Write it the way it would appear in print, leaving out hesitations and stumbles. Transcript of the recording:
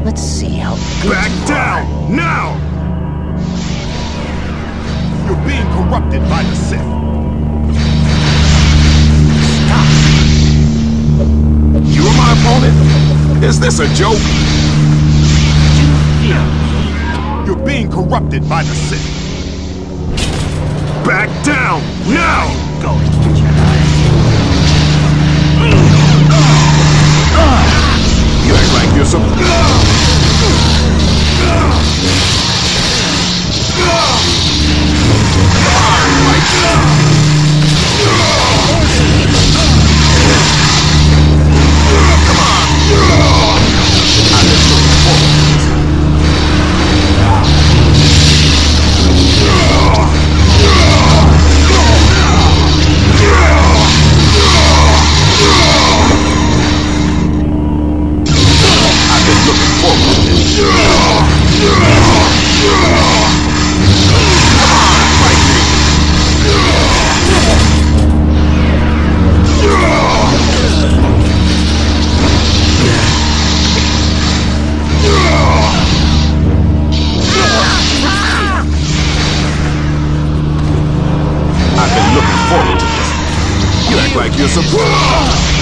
Let's see how good Back you down! are. Now! You're being corrupted by the Sith. Stop. You are my opponent? Is this a joke? You fear me? You're being corrupted by the Sith. Back down! Now! Going, Jedi. You act like you're some... I've been looking forward to this. You act like you're some...